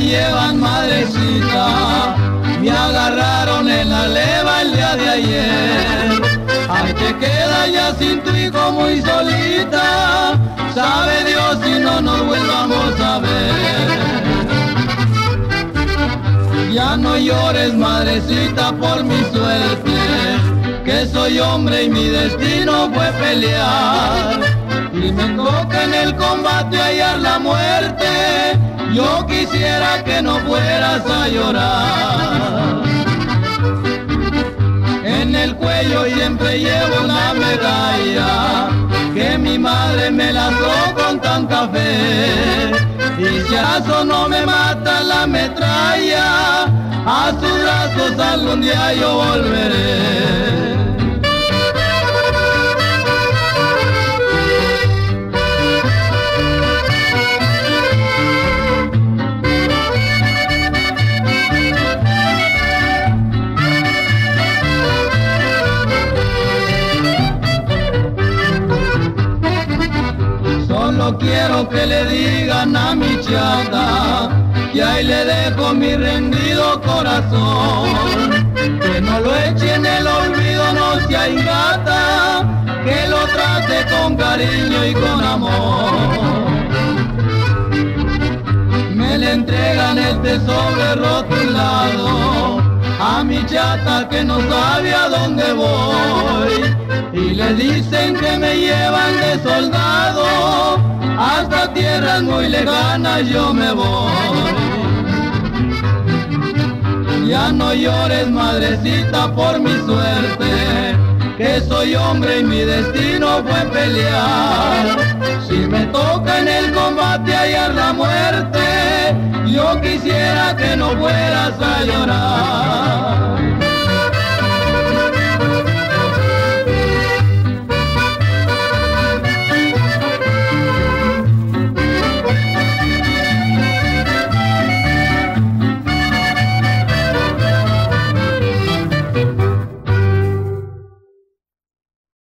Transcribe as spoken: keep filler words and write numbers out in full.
llevan, madrecita, me agarraron en la leva el día de ayer. Ay, te quedas ya sin tu hijo muy solita, sabe Dios si no nos vuelvamos a ver. Ya no llores, madrecita, por mi suerte, que soy hombre y mi destino fue pelear. Y me toca en el combate hallar la muerte, yo quisiera que no fueras a llorar. En el cuello siempre llevo una medalla, que mi madre me lanzó con tanta fe. Y si acaso no me mata la metralla, a sus brazos algún día yo volveré. Solo quiero que le digan a mi chata que ahí le dejo mi rendido corazón, que no lo eche en el olvido, no sea ingata, que lo trate con cariño y con amor. Me le entregan este sobre rotulado a mi chata que no sabe a dónde voy, y le dicen que me llevan de soldado hasta tierras muy lejanas yo me voy. Ya no llores, madrecita, por mi suerte, que soy hombre y mi destino fue pelear. Si me toca en el combate hallar la muerte, yo quisiera que no fueras a llorar.